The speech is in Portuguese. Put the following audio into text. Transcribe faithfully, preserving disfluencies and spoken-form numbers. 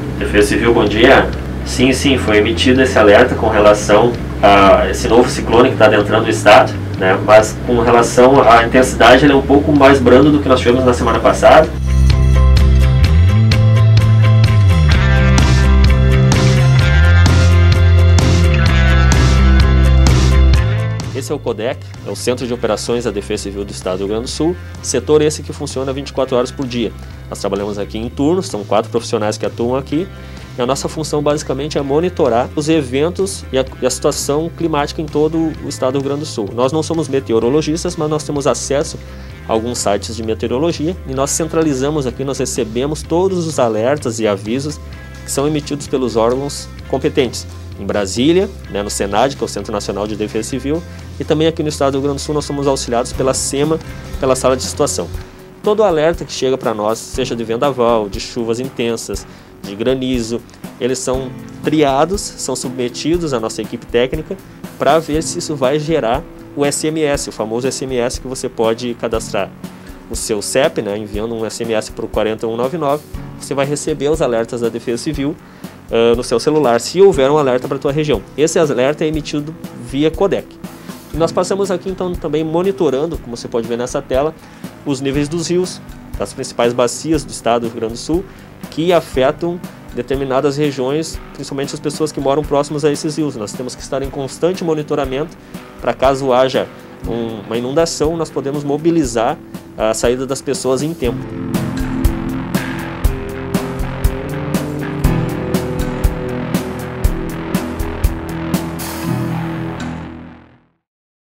Defesa Civil, bom dia. Sim, sim, foi emitido esse alerta com relação a esse novo ciclone que está adentrando o estado, né? Mas com relação à intensidade, ele é um pouco mais brando do que nós tivemos na semana passada. Esse é o CODEC, é o Centro de Operações da Defesa Civil do Estado do Rio Grande do Sul, setor esse que funciona vinte e quatro horas por dia. Nós trabalhamos aqui em turnos, são quatro profissionais que atuam aqui, e a nossa função basicamente é monitorar os eventos e a, e a situação climática em todo o estado do Rio Grande do Sul. Nós não somos meteorologistas, mas nós temos acesso a alguns sites de meteorologia e nós centralizamos aqui, nós recebemos todos os alertas e avisos que são emitidos pelos órgãos competentes. Em Brasília, né, no SENAD, que é o Centro Nacional de Defesa Civil, e também aqui no estado do Rio Grande do Sul nós somos auxiliados pela SEMA, pela Sala de Situação. Todo alerta que chega para nós, seja de vendaval, de chuvas intensas, de granizo, eles são triados, são submetidos à nossa equipe técnica para ver se isso vai gerar o S M S, o famoso S M S que você pode cadastrar o seu C E P, né, enviando um S M S para o quatro um nove nove, você vai receber os alertas da Defesa Civil uh, no seu celular, se houver um alerta para a tua região. Esse alerta é emitido via CODEC. E nós passamos aqui então também monitorando, como você pode ver nessa tela, os níveis dos rios, das principais bacias do estado do Rio Grande do Sul, que afetam determinadas regiões, principalmente as pessoas que moram próximos a esses rios. Nós temos que estar em constante monitoramento para caso haja um, uma inundação, nós podemos mobilizar a saída das pessoas em tempo.